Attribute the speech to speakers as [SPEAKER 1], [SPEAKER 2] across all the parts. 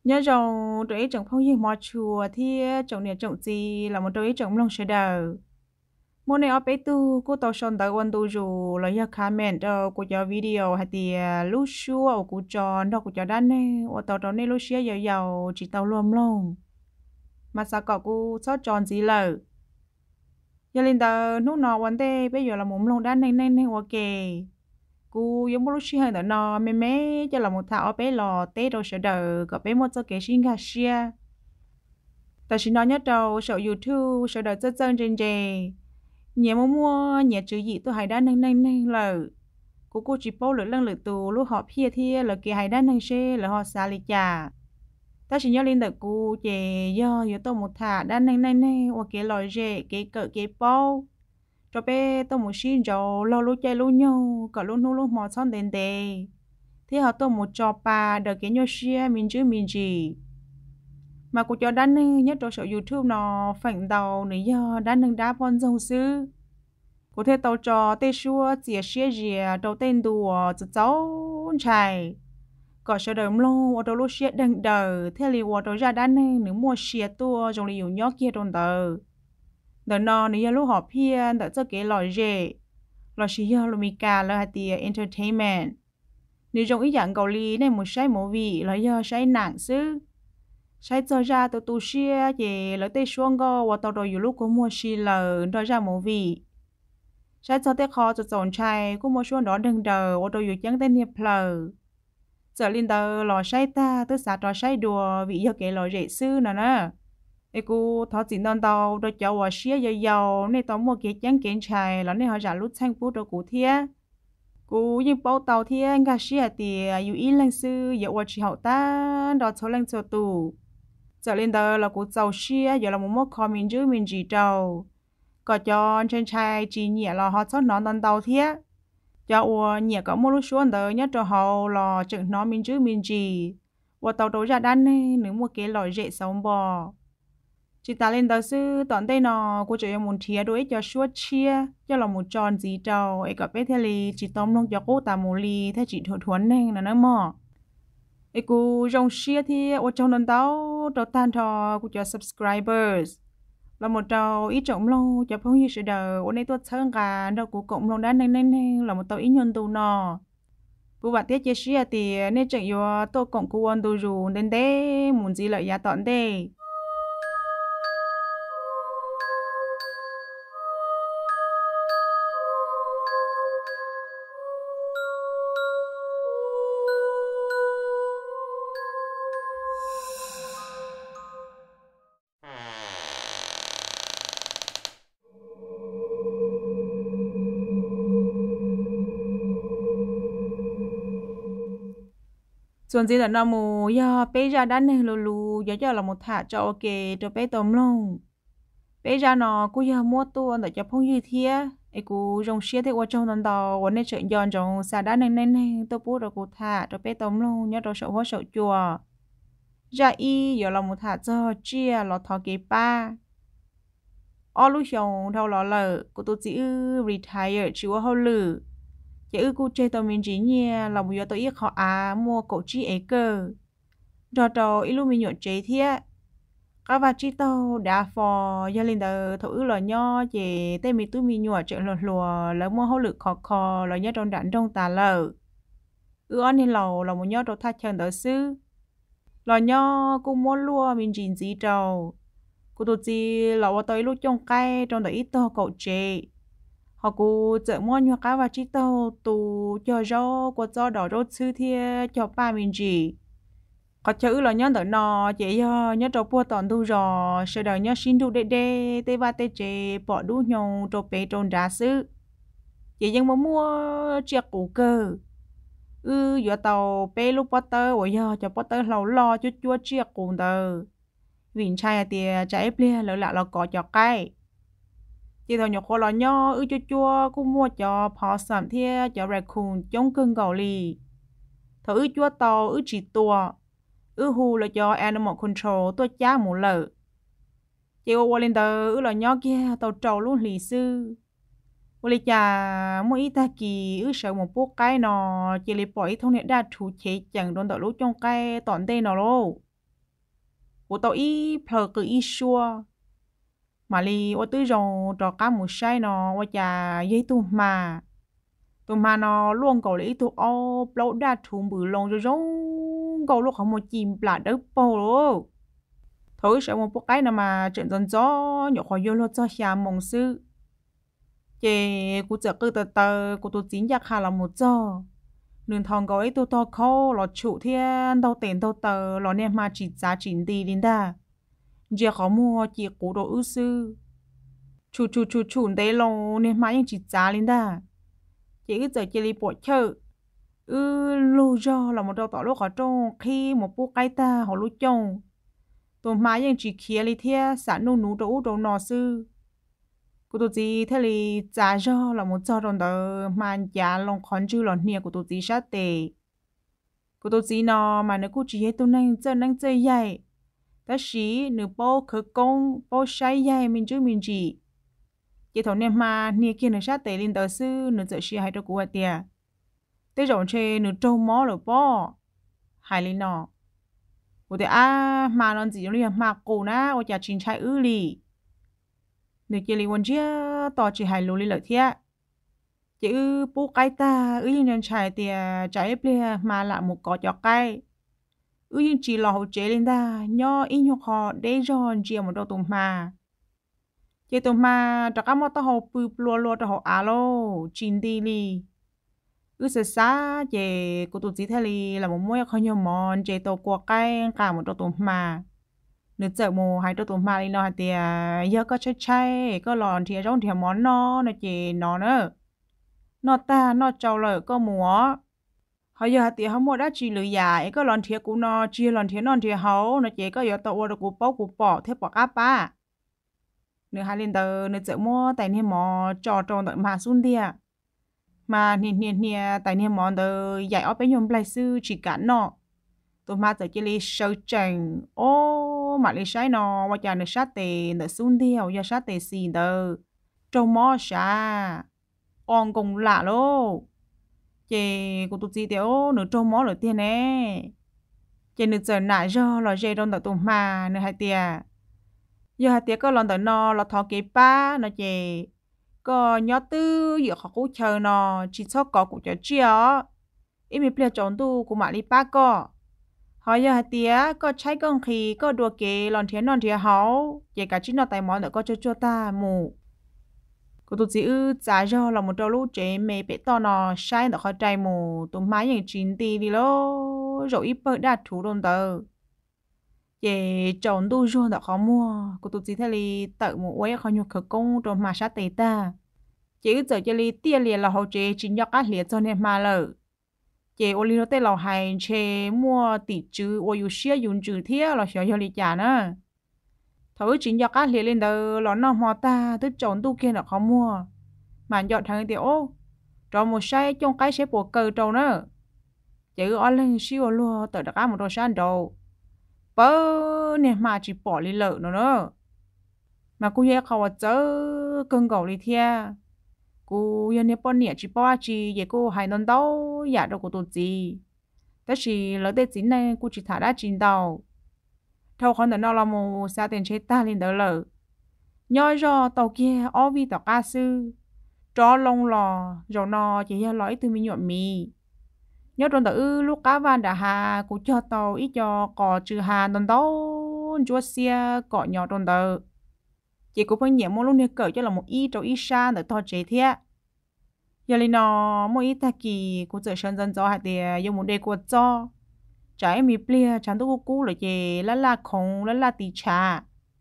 [SPEAKER 1] nhớ rằng tôi ấy trồng phong gì mò chùa thì trồng nè trồng gì là một tôi ấy trồng lông sợi đầu mỗi ngày ở bé tu cô tao xong tới quan tu rồi là giờ comment đó cô cho video hay thì lúc xưa ở cô cho đó cô cho đan này ở tao đó này lúc xưa giờ giàu chỉ tao luôn luôn mà sao cậu cô sót tròn gì lờ giờ lên tao lúc nào vấn đề bây giờ là muốn lông đan này này này ok cô giống lúc xưa hơn nó mẹ mẹ cho là một thảo bé lò tết rồi sẽ đợi có bé một số cái xin gà xia ta chỉ nói nhất đầu sợ YouTube sợ đợi rất chân trên dề nhà mua nhà chữ gì tôi hay đã nâng nâng nâng lờ cô chỉ bao lửa lăng lửa tù lúc họ phía thì là kia hay đã nâng xe là họ xa lì chả ta chỉ nhớ lên được cô chè do tôi một thả đã nâng nâng nâng hoặc cái lòi dề cái cỡ cái bao cho bé tôi một xin rồi lo lúc chơi lúc nhau cả lúc lúc mò son đèn đè thế họ tôi một trò bà đợi cái nhau xia mình chứ mình gì mà cô cho đan nâng nhất trong số YouTube nó phản đầu nữa do đan nâng đá bon dòng sư cô thấy tàu trò tê xua chia xia rìa đầu tên đùa cho cháu chạy có số đời mlo ở đâu lúc xia đằng đời thế li ở đâu ra đan nâng nếu mua xia tua trong li nhóc kia trong đời đời nọ nữa lúc họ phiền đợi cho cái lòi rể lòi xia lòi mì cà là hạt tiền entertainment nếu trong ý dạng cầu li này một sai một vị là do sai nặng sư sai cho ra từ tu xia thì lấy tay xuống go và tàu đòi lúc có mua xì lờ đòi ra một vị sai cho tay khó cho chọn trai cũng mua xuống đó đừng đờ và đòi chẳng tên hiệp lờ giờ linh tờ lò sai ta tới xã trò sai đùa vị do cái lò rễ sư nè nè ê cô thọ chỉ non tàu đòi cho và xia dầu dầu nên tao mua cái chẳng kiện trai là nên họ trả lúc sang phút rồi cụ thia cô nhưng bao tàu thia ngã xia thì yêu ý lãnh sư giờ và chỉ hậu ta đó cho lãnh cho tù giờ lên đó là cô giàu xia giờ là một mốc kho mình chứ mình chỉ trâu có cho trên trai chỉ nhẹ là họ sót nó đòn tàu thiết cho ua nhẹ có một lúc xuống đó nhất cho họ là chừng nó mình chứ mình chỉ và tàu đấu ra đan này nếu một cái loại dễ sống bò chỉ ta lên đó sư tận đây nó cô chỉ muốn thía đối cho suốt chia cho là một tròn gì trâu ấy có bé thế li chỉ tóm luôn cho cô ta một ly thế chỉ thuần thuần này là nó mò ê cô rong share thì ở trong lần tao tao tan thò cô cho subscribers là một tàu ít trọng lâu cho phong như sự đời ở đây tôi chơi cả đâu cô cộng lâu đã nên nên là một tàu ít nhân tù nọ cô bạn tiếc chia sẻ thì nên chẳng yêu tôi cộng cô ăn tù dù đến đấy muốn gì lợi giá tọn đây ส่วนจีแต่นอมูยอเปจาด้านหนึ่งลูยอยอละมุถาจอโอเคจะเปตอมลงเปจานอกูยอมัวตัวแต่จะพงยืดเทียไอ้กูจงเชียที่ว่าจงนันดอวันนี้เฉินยอนจงสาด้านหนึ่งนั่นเองตัวปูเรากูถาจะเปตอมลงยอเราเฉาหัวเฉาจัวจาอียอละมุถาจอเจียเราทอเกป้าอ้อลูกชงเท่าหล่อเลยกูตัวจีretire ชื่อว่าเขาลือ chỉ cô chơi tàu mình chỉ nhẹ là bây giờ tôi ít họ mua cổ chi ấy cơ rồi ít lúc mình nhộn chế thiệt các bạn chỉ tàu đã phò gia đình tàu thấu là nho chỉ tên mình tôi mình nhộn chuyện lùa lùa lấy mua hậu lực khó khó là nhớ trong đạn trong tà lờ anh nên lầu là một nhớ trong thắt chân tàu sư là nho cô mua lúa mình chỉ gì trâu cô tôi chỉ là tôi lúc trong cây trong tàu ít tàu cổ chế họ cũng chợ mua nhiều cá và chỉ tàu tù cho rau của cho đỏ rau sư thia cho ba mình chỉ họ chữ là nhớ tới nọ chỉ nhớ trâu bua toàn tu rò sau đó nhớ xin tu đê đê tê ba tê chê bỏ đu nhung trâu bé trâu đá sư chỉ nhưng mà mua chiếc củ cơ giờ tàu bé lúc bắt tơ rồi giờ cho bắt tơ lâu lo chút chút chiếc củ tơ vịn chai thì trái bia lỡ lạ là có cho cái chỉ thằng nhóc lo nho chua chua cũng mua cho phò sẩm thia cho raccoon chống cưng gạo lì thử chua tàu chỉ tua hù là cho animal control tôi chá một lợ chỉ qua lên tờ là nho kia tàu trâu luôn lì sư qua chả mỗi ít ta kỳ sợ một bút cái nó chỉ lấy bỏ thông niệm đa thủ chế chẳng đồn tàu lúc trong cái tọn tên nó luôn của tao ý phờ cứ ý xua mà li ô tư rồi trò cá một say nó ô chà dây tụi mà nó luôn cầu lấy tụi ô lâu đã thùng bự lông rồi giống cầu lúc không một chìm là đỡ bầu luôn thôi sẽ một cái nào mà chuyện dần gió nhỏ khỏi vô lo cho nhà mong sư chè cụ trợ cứ từ cụ tụi chính giác hà là một giờ nương thòng gói tụi to khô lọt chủ thiên đâu tiền đâu tờ lọt nem mà chỉ giá chỉnh đi đến đà giờ khó mua chỉ cụ đồ ưu sư chủ đấy lo nem mà những chỉ giá lên đà chỉ cái giờ chỉ li bộ chơi lô do là một đầu tỏ lúc ở trong khi một bộ cái ta họ lúc chồng tụi má những chỉ kia li thia sản nô nú đồ nọ sư của tụi gì thế li giá do là một giờ đồng tờ mà giá lòng khón chữ lon nia của tụi gì sát tệ của tụi gì nọ mà nó cũng chỉ hết tụi năng chơi dạy ta xí nửa bao khởi công bao sai dạy mình chỉ chỉ thầu nem mà nia kia nửa sát tệ lên tờ sư nửa giờ xí hay đâu của tiệt tới rồi chơi nửa trâu mó rồi bó hay lên nọ của tiệt mà nó chỉ giống mà cổ na ở nhà chính trai lì nửa kia li quan chia tỏ chỉ hay lù li lợi thiệt chỉ bố cái ta những nhân trai tiệt trái bia mà lại một cỏ cho cái những chỉ lò hậu chế lên ta nho in nhọc họ để giòn chia một đôi tôm mà chế tôm mà cho các món tao hậu bự lùa cho họ alo chín đi li sợ xa chế của tụi chị thế li là một mối không nhiều món chế tàu qua cái cả một đôi tôm mà nếu chợ mù hai đôi tôm mà đi nó thì giờ có chơi có lòn thì trong thì món nó chỉ nó nữa nó ta nó trâu lợi có múa họ giờ thì họ mua đã chỉ lười dài có lòn thiệt của nó chia lòn thiệt non thiệt hậu nó chỉ có giờ tàu được của bỏ thế bỏ cá ba nếu hai lên tờ nếu chợ mua tại nên mò trò tận mà xuống đi mà nè tại nên mò tờ dạy ở bên nhom lại sư chỉ cản nó tụi mà tờ chỉ li sâu chành ô mà li sai nó và chả được sát tề được xuống đi hoặc giờ sát tề xì tờ trâu mò xa on cùng lạ lô chè của tụi chị tiểu nửa trâu mó nửa tiền nè chè nửa giờ nãy giờ là dây đông tụi tụi mà nửa hai tiền giờ hai tiền có lần tụi nó là thọ kế ba nó chè có nhớ tư giờ họ cũng chờ nó chỉ cho có cũng chờ chia ít mình bây chọn tu của mà đi ba có họ giờ hai tiền có trái con khi có đua kế lần thiệt non thiệt hậu chè cả chín nó tài món nữa có cho ta mù cô tụi chị trả cho là một trâu lú chế mê bể to nó sai được khỏi trai mù tụi máy những chín tì đi lô rồi ít bớt đạt thủ đồn tờ chế trộn tu ruộng đã khó mua cô tụi chị thấy li tự một quấy khó nhục khởi công rồi mà sát tê ta chế giờ cho li tia liền là hậu chế chính nhóc ác liệt cho nên mà lợ chế ô li nó tê lò hành chế mua tỷ chữ ô yu xia yun chữ thiết là xóa cho li trả nữa thấu chính do các liền lên đầu lón nọ mò ta tức trốn tu kia là khó mua mà dọn thằng thì ô cho một say trong cái xếp bộ cờ trâu nữa chữ ở lên siêu luôn tự đặt một đồ san đầu bơ nè mà chỉ bỏ đi lợ nữa mà cô ye khâu chớ cưng cầu đi thia cô ye nè bọn nè chỉ bỏ chỉ ye cô hay non đâu giả đâu của tôi gì tất chỉ lỡ tết chính này cô chỉ thả đã chín đầu thâu con nó là một gia đình chế ta lên đó lợ nhoi do tàu kia ở vì tàu ca sư cho lông lò rồi nó chỉ là lõi từ menyuam mì nhớ trong tàu lúc cá van đã hà cũng cho tàu ít cho cò trừ hà đòn đấu chúa xe cọ nhỏ trong tàu chỉ cũng phải nhẹ một lúc này cởi cho là một ít trâu ít xa để to chế thế giờ lên nó một ít ta kỳ cũng trở sơn dân gió hạt tiền dùng một đề của cho trái mi plia chẳng tôi cú là gì lá không lá tì trà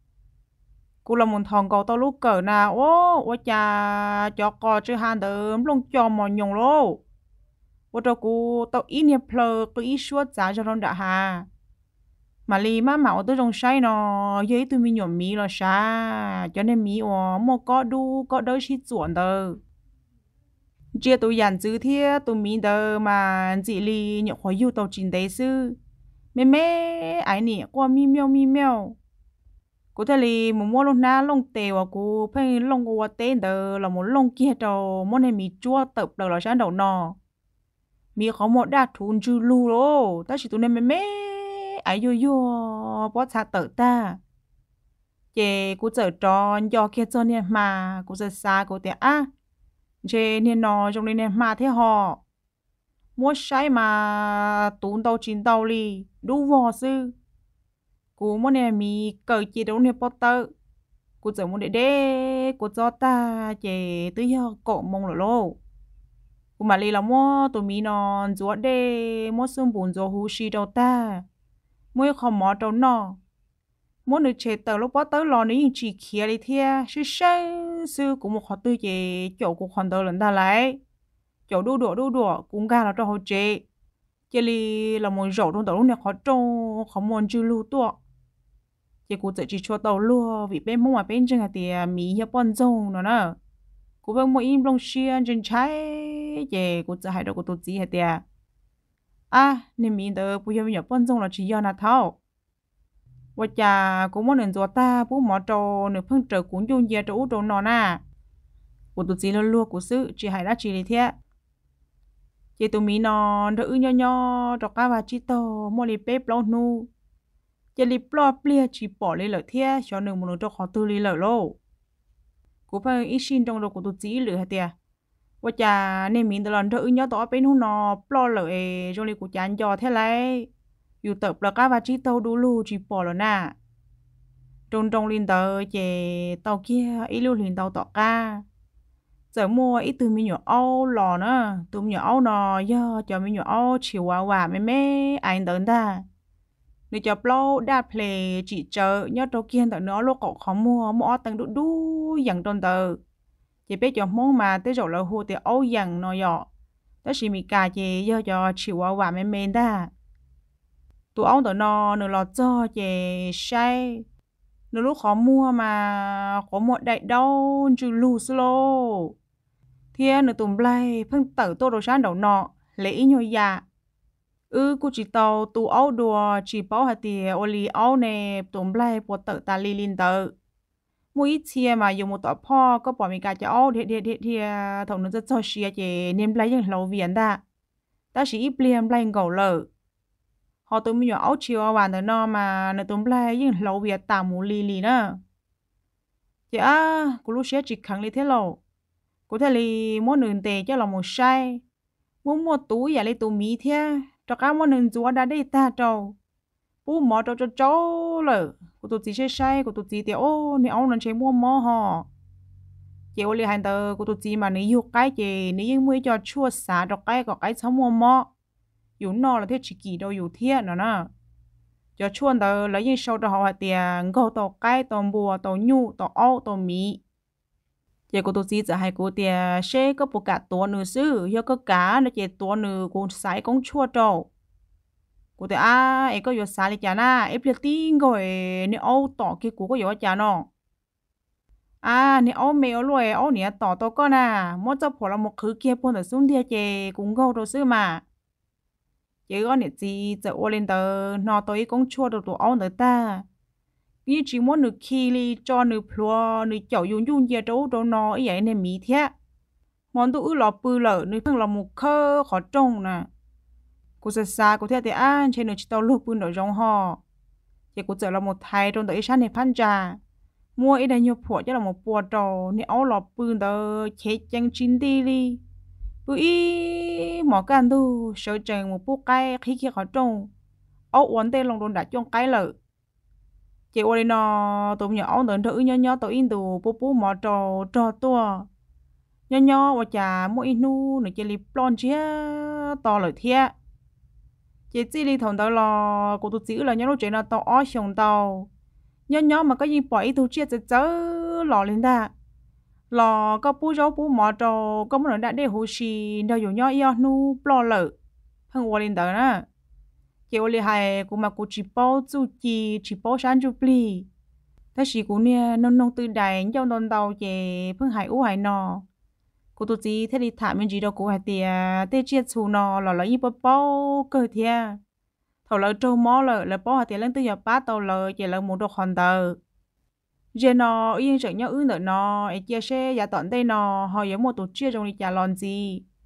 [SPEAKER 1] cú là một thằng cầu tao lúc cỡ na ô cha cho cò chứ han đờm lông cho mò nhung lô ô cho cú tao ít nhiêu plơ cứ ít suốt giá cho nó đã hà mà li má mạo tôi trong say nó giấy tôi menyuam mì là sa cho nên mì một có đôi xí chuẩn đâu chia tôi dàn chữ thiết tôi mi đờ mà chị li nhậu khỏi yêu tàu chín đấy sư mẹ ai nè qua mi mèo cô thấy li một mua lông na lông tè và cô phải lông qua tên đờ là một lông kia đầu món này mi chua tập đầu là sáng đầu nọ mi có một đạt thun chữ lu lô ta chỉ tôi nên mẹ ai yo yo bó xa tờ ta chê cú chở tròn do kia cho nên mà cú chở xa cú tiệt á chê nên nó trong nên mà thế họ mua sai mà tốn tàu chín tàu li đủ vò sư cú mua nè mi cởi chỉ đâu nè bó tơ cú chở mua để cú cho ta chê tới giờ cọ mông rồi lô cú mà li là mua tụi mi nó chúa đê mua xương bùn chúa hú xì đâu ta mua không mỏ đâu nó muốn được chế tờ lúc bắt tới lò ní chỉ kia đi thia sư sư cũng một họ tư chế chỗ của hoàn tờ lần ta lại chỗ đu đùa cũng ga là cho họ chế chế li là một rổ trong tàu lúc này họ trâu họ muốn chữ lưu tua chế cũng chỉ cho tàu lúa vì bên mông mà bên trên thì mỹ hiệp bọn dâu nữa nè cũng bên mỗi im lông xiên trên trái chế cũng chỉ hai đầu của tụi chị hết tiệt nên mình tờ bây giờ nhập bọn dâu là chỉ do là thaoว่าจะกูมั่นตัวตาผู้หมอโจหนึ่งเพิ่งเจอกูยุ่งเยียจะอู้โจนอนน่ะกูตุจีลัวกูซื้อจีหายละจีเลยเทียเจตุมีนอนเดือยย่อดอกกาวาจิโตโมลิเป๊ปลนูเจลิปลอเปลี่ยจีปอเลยเหลือเทียชอหนึ่งมันจะขอตือเลยเหลือโลกูเพิ่งอีชินตรงเรากูตุจีเหลือเทียว่าจะเนี่ยมีตลอดเดือยย่อต่อเป็นหูนอปลอเหลือจงเลยกูจานจอเท่าไรอยู่เติบแล้วก็ว่าจีโตดูลูจีปอแล้วน่ะตรงลินเตอเจเตาเกียอีลูลินเตาต่อกาเจอมัวอีตัวมีหนูเอาหล่อนะตัวมีหนูเอานอย่อจะมีหนูเอาชิวว่าไม่ไอ้เดินได้นี่จะปล้อด้าเพลจีเจอยอดโตเกียนแต่เนื้อโลกของเขามัวตังดูอย่างตนเตอเจเป๊จะมองมาแต่จบแล้วหัวแต่เอาอย่างนอย่อแต่ชิมีกาเจย่อจะชิวว่าไม่ได้ตัวเอาแต่นอหนูรอจ่อเจใช่หนูรู้ขอมัวมาขอหมดได้ดาวจูลูสโลเทียหนูตุ่มไล่เพิ่งเติบโตโดยชั้นเดานอเละอีหน่วยยากูจีเตาตัวเอาดัวจีเป้าหาเตียโอลีเอาในตุ่มไล่ปวดเติบตาลีลินเตอมุ้ยเชียมาอยู่หมดต่อพ่อก็ปล่อยมีการจะเอาเทียถงนึงจะจ่อเชียเจเนียมไล่ยังเราเวียนได้แต่สีเปลี่ยนไล่เก่าเลยhọ tụi mình áo chiều vào từ nó mà nó tụi mình nhưng lâu việc tạm mù lì nữa chị cô lúc xưa chỉ khẳng lý thế lộ cô thấy lì muốn nương tệ cho là một sai muốn mua túi vậy lấy tụi mỹ thế cho cả muốn nương chúa đã đi ta trâu bố mỏ cho cháu rồi cô tụi chị sai cô tụi chị thì ô nè ông nên chơi mua mỏ họ chị ô lì hành tờ cô tụi chị mà nếu yêu cái chị nếu như mua cho chua xả cho cái có cái sống mua mỏอยู่นอแล้วเทชิกีเราอยู่เทียนนะจะชวนเธอแล้วยิ่งโชว์ตัวเขาเตียงก็ตัวไก่ตัวบัวตัวยูตัวอ้อตัวมีเจ้ากูตัวซีจะให้กูเตียเช่ก็ปกติตัวหนึ่งซื้อยก็กาในเจ้าตัวหนึ่งกูใส่กงชั่วโจกูเตียเอ็ก็อยู่สายเลยจ้านะเอฟเฟติ้งก็เนี่ยเอาต่อกี่กูก็อยู่จ้าเนาะเนี่ยเอาเมลรวยเอาเนี่ยต่อตัวก็นะมั่วจะพอเราหมกคือเกี่ยวปนแต่ซุ่มเดียเจกูก็ตัวซื้อมาchỉ có nè gì giờ ô lên tờ nó tôi cũng chua được tụi ông nữa ta vì chỉ muốn được khi đi cho được plua được chậu dùng gì đâu đâu nó ấy vậy nên mỹ thế món tụi lọ bự lợ được thằng là một khơ khó trông nè cô sẽ xa cô theo thì ăn trên được chỉ tao lúc bự nổi trong họ chỉ cô giờ là một thai trong tới sáng này phan trà mua ấy đây nhiều phổ cho là một bùa trò nè áo lọ bự tờ chết chân chín đi bữa mỏ can tu sợ chèn một bút cái khi kia khó trông áo uốn tên lòng đồn đã trong cái lợ chị ơi nó tụi nhỏ áo tụi thử nhỏ tụi in tụ bút mỏ trò tua nhỏ và chả mỗi nu nữa chị lip lon chia to lợi thiệt chị chỉ đi thằng tao lo cô tụi chỉ là nhỏ lúc chị nó tao ó xong tao nhỏ mà có gì bỏ ít tu chia chớ lò lên ta lò có bú mỏ trâu có muốn đã để hồ xì đâu dùng nhau yêu nu plo lợ thằng qua lên đó nè chị oli hay cũng mà cũng chỉ bao chú chỉ bao sáng chú pli thế chỉ cũng nè nông từ đại trong đồn tàu chị phương hải u hải nọ cô tụi chị thế đi thả mình chỉ đâu cũng hay tiề tê chia xù nọ là lấy bao cơ thia thầu lợ trâu mỏ lợ bao hạt tiền lên từ giờ ba tàu lợ chị lợ một đồ hoàn tờ giờ nó yên chẳng nhau ư nữa nó chia sẻ giá tận đây nó họ giống một tổ chức trong đi trả lon gì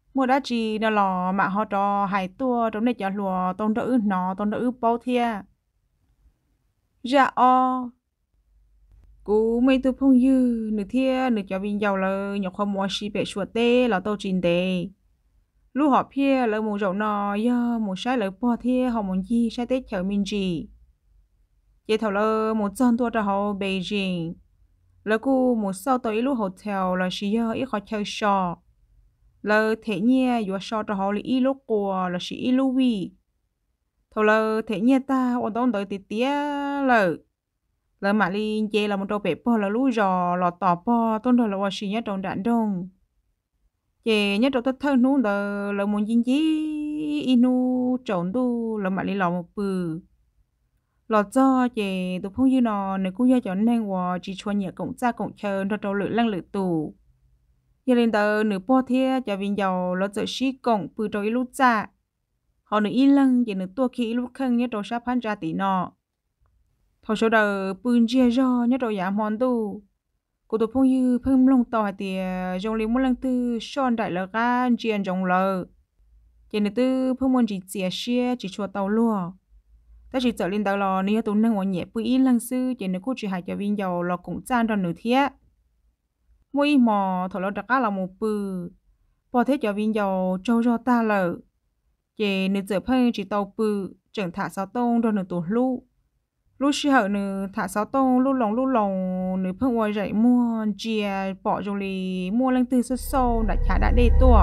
[SPEAKER 1] mua đã chỉ nó lò mà họ trò hai tua trong này cho lùa tôn đỡ nó tôn đỡ bao thia dạ o cú mấy tu phong dư nửa thia nửa cho viên giàu là nhọc không mua xí bể chuột tê là tàu chín tê lúc họ phe là một rậu nò do một sai lợi bao thia họ muốn gì sai tết chờ mình gì vậy thầu là một dân tua cho họ Beijing là cú một sau tới lúc hotel là chỉ do ít họ chơi shop là thế nhẹ vừa so cho họ là ít lúc qua là chỉ ít lúc vi thôi là thế nhẹ ta ở đó đợi tí tía là mà đi chơi là một trò bể po là lú giò là tỏ po tôn rồi làว่าchỉ nhớ trong đạn đông chơi nhớ trong tất thân nú là một dính dí inu trộn tu là mà đi lò một bự lò cho chơi tụ phong như nọ nếu cũng nhớ cho nênว่าchỉ cho nhẹ cộng ra cộng chờ cho trâu lự lăng lự tù giờ lên tờ nửa po thia cho viên dầu nó tự sĩ cộng bự trâu ít lúc ra họ nửa ít lăng giờ nửa tua khi lúc khăn nhớ trâu sắp phán ra tí nọ thầu số đầu bự chia do nhớ trâu giảm mòn tu cô tụ phong như phơm lông tỏi thì trong liếm một lần tư son đại lợn gan chiên trong lờ giờ nửa tư phơm mòn chỉ chia chia chỉ chua tàu lúa ta chỉ trở lên tàu lò nếu tụ năng nhẹ bự ít lăng sư giờ nửa cô chỉ hại cho viên dầu lò cũng chan cho nửa thia mỗi mò thổ lô đặc cá là một bự bỏ thế cho viên dầu trâu cho ta lợ chỉ nửa giờ phơi chỉ tàu bự chẳng thả sáu tông rồi nửa tủ lú lú xí hở nửa thả sáu tông lú lồng nửa phơi ngoài dậy mua chia bỏ rồi lì mua lên từ sâu sâu đã trả đã đê tua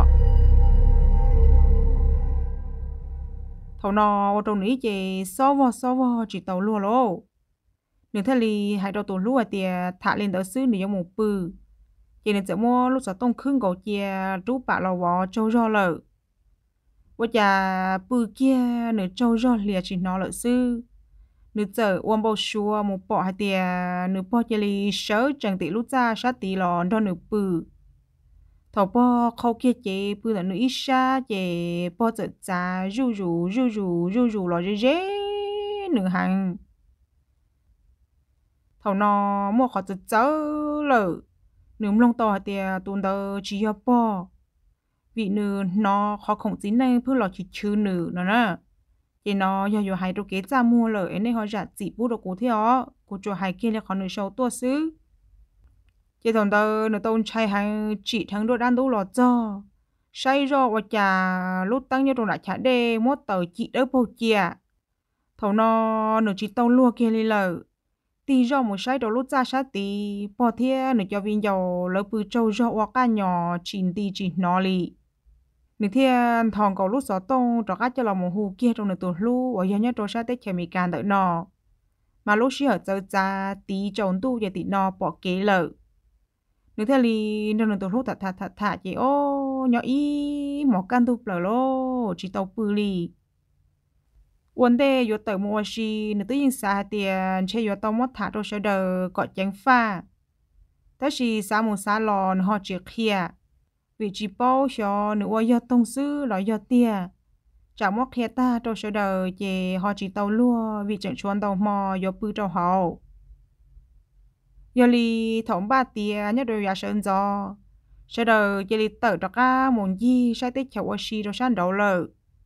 [SPEAKER 1] thầu nọ trongนี้chỉ xó vò chỉ tàu lúa lô nửa thế lì hai đầu tủ lúa thì thả lên tàu xứ nửa một bự chỉ nên chợ mua lúc sau tông khưng cầu chia rú bạ lò vò trâu rò lợ bây giờ bự kia nửa trâu rò lìa chỉ nó lợ sư nửa chợ ôm bao xua một bọ hai tia nửa bọ chia lì sớ chẳng tỷ lúc ra sát tỷ lò cho nửa bự thầu bọ khâu kia chế bự là nửa ít xa chế bọ chợ giá ru rù lò dễ nửa hàng thầu nó mua khó chợ lợ nếu mloog tỏi thì tuần đầu chỉ có bỏ vì nữ nó khó khống chế này พื่อ lo chỉ chữ nữ nó nè thì nó giờ hai đôi kế ra mua lời nên họ giả chỉ bút được cụ thể ó cụ cho hai kia là họ nữ sâu tua xứ chỉ tuần đầu nữ tôn trai hàng chỉ thằng đôi đan đủ lọt cho say rồi và chả lúc tăng như trong lại chả đê mốt tờ chị đỡ bầu chia thầu nó nữ chỉ tàu lúa kia lên lời tí do một sai đầu lúc ra sát tí bỏ thia nửa cho viên dầu lỡ bự trâu do hoa cá nhỏ chín tí chỉ nó lì nửa thia thòng cầu lúc xóa tông cho các cho lòng một hù kia trong nửa tuổi lu ở nhà nhớ trâu sát tết chè mì can đợi nọ mà lúc xí ở châu cha tí trốn tu về tí nọ bỏ kế lợ nửa thia lì trong nửa tuổi lu thả chị ô nhỏ ý mỏ can tu lợ lô chỉ tàu bự lì vấn đề yếu tờ mua gì nếu tự nhiên xa tiền chơi yếu tàu mất thả rồi sẽ đỡ gọi chén pha thế thì xa một xa lòn họ chỉ khía vị trí bao cho nếu yếu tông sư là yếu tiền chả mất khía ta rồi sẽ đỡ chỉ họ chỉ tàu lúa vì chẳng chuẩn tàu mò yếu bự trâu hậu yếu li thống ba tiền nhất đều là sơn gió sẽ đỡ chỉ li tờ cho cả một gì sai tết chậu gì rồi sang đầu lợ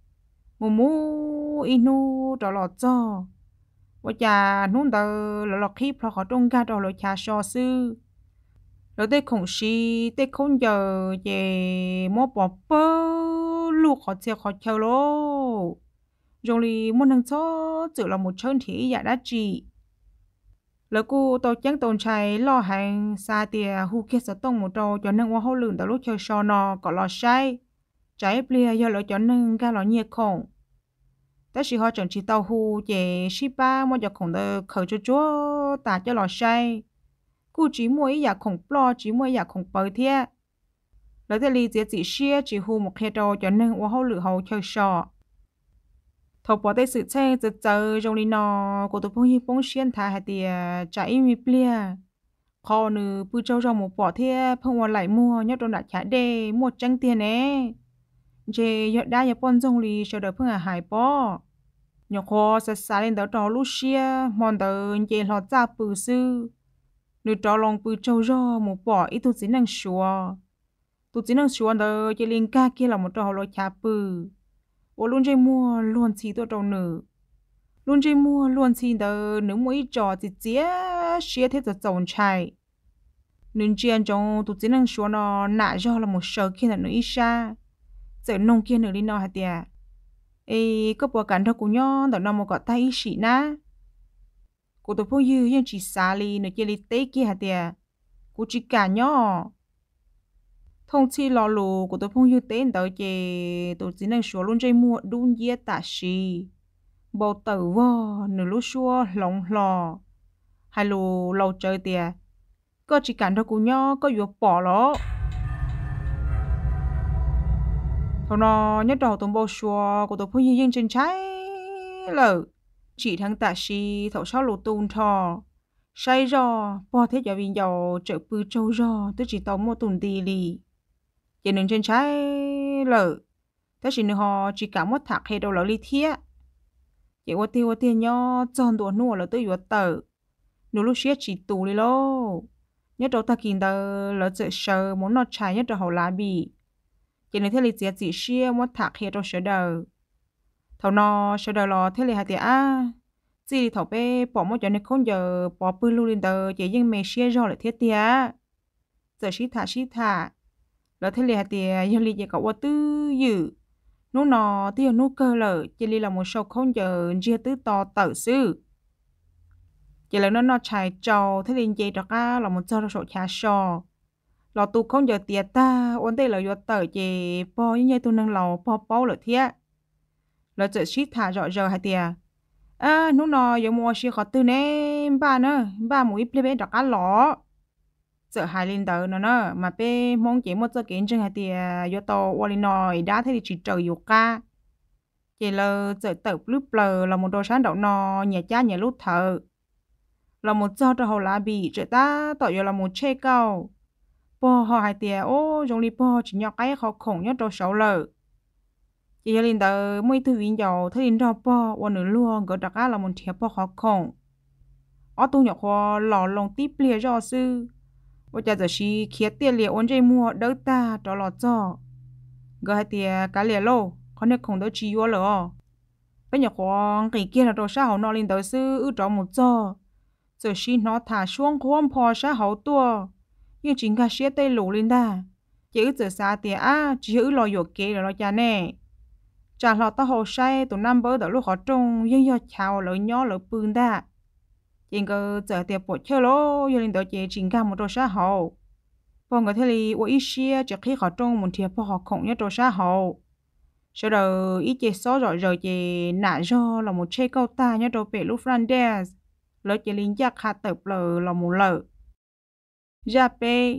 [SPEAKER 1] mù inu đó là cho bây giờ nung đó là keeb là họ trong ga đó là cha so sư rồi tới khổng sĩ tới không giờ về mua bỏ bơ lúc họ chơi lô rồi thì muốn năng cho tự là một chân thị giả đã trị lỡ cô tôi chẳng tồn chạy lo hàng xa tiền hu kia sẽ tông một trâu cho nên qua hậu lượng đó lúc chơi so nó có lo sai trái bia do lỡ cho nên ga lo nhiệt khổngแต่สิhọ chẳng chỉ tàu hù về shiba mua cho khổng đờ khởi cho chúa ta cho lò say cú chỉ mua ý giả khổng plo chỉ mua giả khổng bờ thiê lấy thế li chỉ xia chỉ hù một khe đồ cho nên qua hậu lự hậu chơi sọ thầu bỏ tay sự chơi giờ trong đi nọ của tụi phong hi phong xuyên thả hay thì chạy mi plia kho nữ bự châu trong một bỏ thiê phong qua lại mua nhớ trong đã trả đê mua trăng tiền nè chế giờ đã giờ bọn dòng lì chờ đợi phương à hải bó nhỏ khó sẽ xả lên đó trò lúc xia mòn tờ chế lọt ra bự sư nữ trò lòng bự trâu rò một bỏ ít thôi dính năng xùa tụi chỉ năng xuống đó chỉ liên ca kia là một trò lối chả bự ô luôn chơi mua luôn xí tôi trâu nữ luôn chơi mua luôn xí đó nếu mỗi trò thì chia xía thếจะtrồng chạy nên chuyện trong tụi chỉ năng xuống nó nã do là một sở kia là nữ ít xa giờ nông kia nữ đi nó hả tiệt ê có bộ cảnh thôi của nhau đó nó một cái tay ít xí na của tụi phụ dư nhưng chỉ xa li nữ kia li tế kia hả tiệt của chỉ cả nhau thông chi lò lù của tôi phong yêu tên tới chè tôi chỉ nên số luôn chơi mua đun dê tạ xì bầu tử vò nửa lúa xua lồng lò hai lù lầu chơi tiệt có chỉ cảnh thôi của nhau có vừa bỏ ló thôi nó nhất đầu tụi bầu xua của tôi phong yêu dân trên trái lờ chỉ thằng tạ xì thầu sáu lù tuôn thò say rò bỏ thế giờ vì giàu trợ bự trâu rò tôi chỉ tao mua tuần đi lì chỉ nên trên trái lợ thế chỉ nên họ chỉ cảm mất thạc hay đâu lợ li thiê chỉ qua tiêu nhau chọn đồ nua là tôi vừa tờ nếu lúc xưa chỉ tù đi lô nhất đầu ta kinh tờ lợ sợ sợ muốn nó trái nhất đầu hậu lá bì chỉ nên thế li chỉ xưa mất thạc hay đâu sợ đời thầu nó sợ đời lo thế li hạt tiệt chỉ thầu bé bỏ mất cho nên không giờ bỏ bự luôn lên tờ chỉ nhưng mẹ xưa rồi lại thiết tiệt giờ xí thả lỡ thế liền thì giờ li chỉ có qua tư dự nó thì nó cơ lỡ chỉ li là một số không giờ chia tứ to tự sư chỉ là nó chạy trâu thế liền chỉ được là một số số chả sò lọ tu không giờ tiệt ta ổn đây là do tự chỉ bao như tu nâng lầu bao lỡ thiệt lỡ giờ shit thả rõ giờ hay tiệt nó giờ mua xí khó tư nè ba mũi plei bé được cá lọ sợ hai linh tờ nó mà bé mong chỉ một số kiến chân hay tiệt do tàu qua linh nói đã thấy chỉ trời yêu ca chỉ là sợ tờ lúc lờ là một đồ sáng đậu nó nhà cha nhà lút thợ là một do cho hậu lá bị trợ ta tỏ là một chê cao bò họ hai tiệt ô trong li bò chỉ nhọc cái khó khủng nhất đồ xấu lờ chỉ linh tờ mấy thứ viên dầu thấy linh đỏ bò qua nửa luôn gỡ đặc là một thiệp bò khó khủng ở tu nhọc hoa lò lồng tiếp lìa do sư bây giờ chỉ khía tiền lìa ôn dây mua đỡ ta đó là cho gỡ hai tiệt cá lìa lô con này không đỡ chi vô lờ bây giờ hoa cái kia là đồ sao họ nó linh tờ sư ư trọ một cho giờ chỉ nó thả xuống không phò sao hậu tua nhưng chính cả xía tây lù lên ta chỉ ư giờ xa tiệt chỉ ư lo dột kế là lo cha nè chả lọt tao hồ say tụi năm bữa đỡ lúc họ trông nhưng do chào lợi nhỏ lợi bươn ta chỉ có giờ tiệp bộ chơi lô giờ linh đỡ chỉ chính cả một đồ xã hội bọn người thế li ở ít xia chỉ khi họ trông một thiệp họ không nhớ đồ xã hội sau đó ít chỉ số rồi chỉ nã do là một chơi câu ta nhớ đồ bể lúc Flanders lỡ chỉ linh giác hạt tập lờ là một lờ ra pe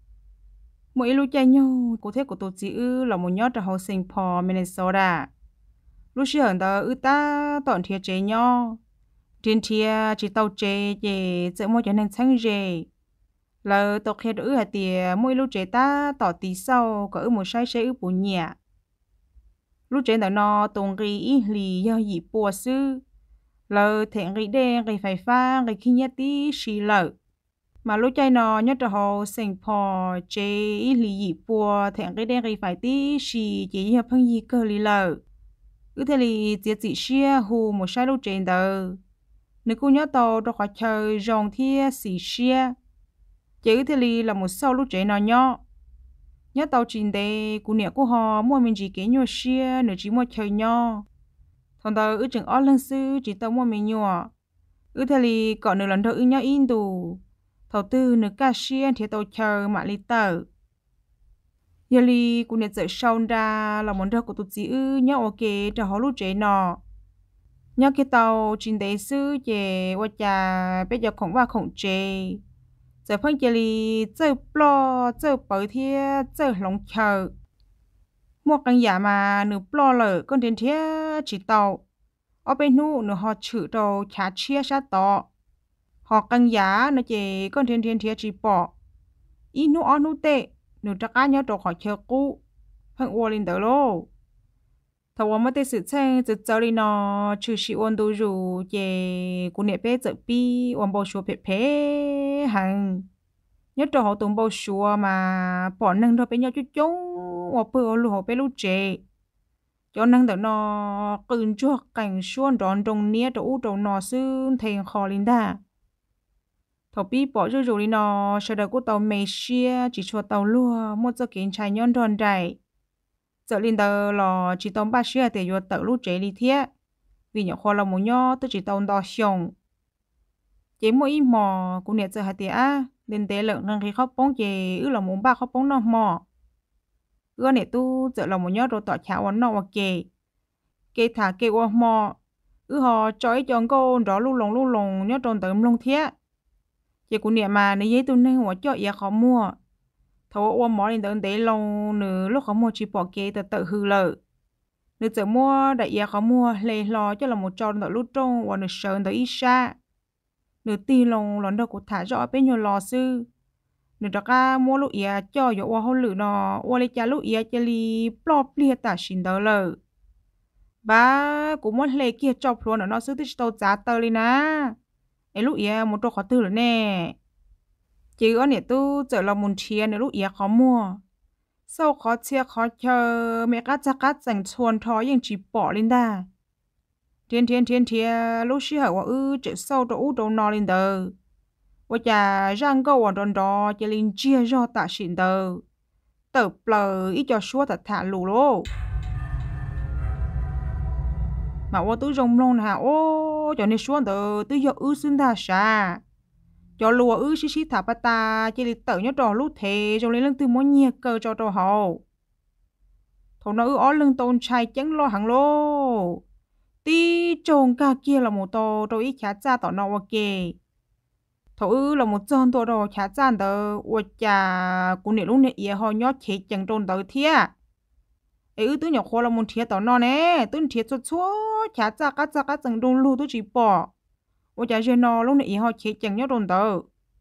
[SPEAKER 1] mỗi lúc chơi nhau cụ thể của tôi chỉ ư là một nhớ từ hồ Singapore Minnesota lúc xưa đó ư ta tọn thiệt chế nhau trên thiệt chỉ tàu chế về giữa mỗi cho nên sáng chế là tàu kia ư hạt tiệt mỗi lúc chế ta tỏ tí sau có ư một sai ư bù nhẹ lúc chế đó nó tung ghi lì do dị bùa sư là thẹn ghi đen ghi phải pha ghi khi nhát tí xì lợ mà lúc chơi nó nhớ từ hồ Singapore chế lì dị bùa thẹn ghi đen ghi phải tí xì chỉ hợp phân gì cơ lì lợ ư thế lì chỉ xia hù một sai lúc chế đó nếu cô nhớ tàu đó khỏi chơi rong thia xì xia chỉ thế li là một sau lúc chế nó nhớ tàu trình đề cô nhớ cô họ mua mình chỉ kế nhau xia nếu chỉ mua chơi nhau thằng tàu ước chừng ở lần sư chỉ tàu mua mình nhau ước thế li còn nửa lần đầu ước nhau in đủ thầu tư nửa cá xia thì tàu chơi mà li tờ giờ li cô nhớ chạy sau ra là món đồ của tụi chị ư nhớ ok cho họ lúc chế nó nhớ cái tàu trên đấy sư về qua nhà bây giờ không vào không chế giờ phân chia li chơi plo chơi bơi thia chơi lồng chờ một căn nhà mà nửa plo lở con đến thia chỉ tàu ở bên nu nửa họ chữ đầu chả chia sát tọ họ căn nhà nó chỉ con đến thia chỉ bỏ ít nu ở nu tệ nửa chắc cá nhớ đồ họ chờ cũ phân uo lên đó lô thầu mà tới sự tranh từ giờ đi nó trừ sĩ ôn đồ rủ về của nệp bé giờ pi ôn bao số phê phê hàng nhớ trò họ tụng bao sủa mà bỏ nâng thôi bé nhau chút chút hoặc bữa lụa bé lú trẻ cho nâng đỡ nó cứng chuột cảnh xuân đón đồng nia đồ đồ nó sư thèn khó linh đà thọ bi bỏ rồi rồi nó sẽ đợi của tàu Malaysia chỉ cho tàu lúa một giờ kiến trái nhon đòn đại giờ linh đờ là chỉ tàu ba xưa để vô tàu lú trẻ đi thiệt vì nhỏ khoa là một nhỏ tôi chỉ tàu đò xong chỉ mỗi mò của nè giờ hạt tiệt đến tế lượng năng khi khóc bóng chè ư là muốn ba khóc bóng nó mò ư nè tu giờ là một nhỏ đồ tọt chảo nó hoặc kê thả kê qua mò ư họ chói chọn cô đó lu lồng nhớ tròn tấm lông thiệt chỉ của nè mà nè giấy tu nên họ cho ý khó mua thầu qua mò lên tới tế lông nữa lúc khó mua chỉ bỏ kê từ tự hư lợi nữa giờ mua đại ý khó mua lê lo cho là một tròn tự lúc trong và nữa sơn tới ít xa nửa tì lòng lon đầu của thả rõ bên nhiều lò sư nửa đó ca mua lụi ia cho yo wa hol lử nó wa le cha lụi ia cha li plop lia ta xin đó lờ ba cũng muốn lấy kia chọc luôn nó sư tích tàu giá tờ li na ấy lụi ia một trò khó tư rồi nè chứ ở nè tu giờ là muốn chia nè lụi ia khó mua sau khó chia khó chờ mẹ cắt dành chuồn thó nhưng chỉ bỏ lên đà thiên lúc xí hở chỉ sau đó đồ nọ lên đầu và chả răng câu ở đòn đó chỉ linh chia do tạ xịn đầu tập lờ ít cho xua thật thả lù lô mà ô tứ rồng lông hả ô cho nên xuống đầu tứ giờ xin thà xa cho lùa xí thả bà ta chỉ linh tự nhớ trò lúc thế rồi lên lưng từ mỗi nhia cơ cho trò hậu thầu nó ó lưng tôn trai chẳng lo hàng lô tí trông cả kia là một tổ rồi ít chả cha tỏ nó ok thầu là một chân tổ rồi chả cha đó ôi chà cũng nè lúc nè ia họ nhót chết chẳng trôn đó thia ấy tứ nhỏ khoa là một thia tỏ nó nè tứ thia cho chúa chả cha cắt chẳng trôn lu tứ chỉ bỏ ôi chà giờ nó lúc nè ia họ chết chẳng nhót trôn đó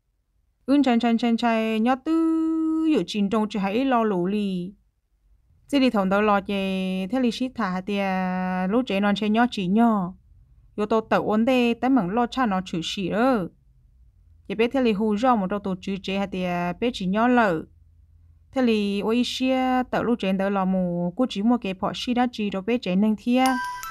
[SPEAKER 1] chạy nhót tứ dự trình trông chỉ hãy lo lù lì chỉ đi thằng đó lo chè thế li shit thả thì lúc trẻ non chơi nhỏ chỉ nhỏ yo to tự ổn đề tại mảng lo cha nó chửi xỉ đó chỉ biết thế li hù rau một đầu tổ chữ trẻ thì biết chỉ nhỏ lợ thế li ôi xia tự lúc trẻ đó là mù cô chỉ mua cái phỏ xí đã chỉ rồi biết trẻ nên thia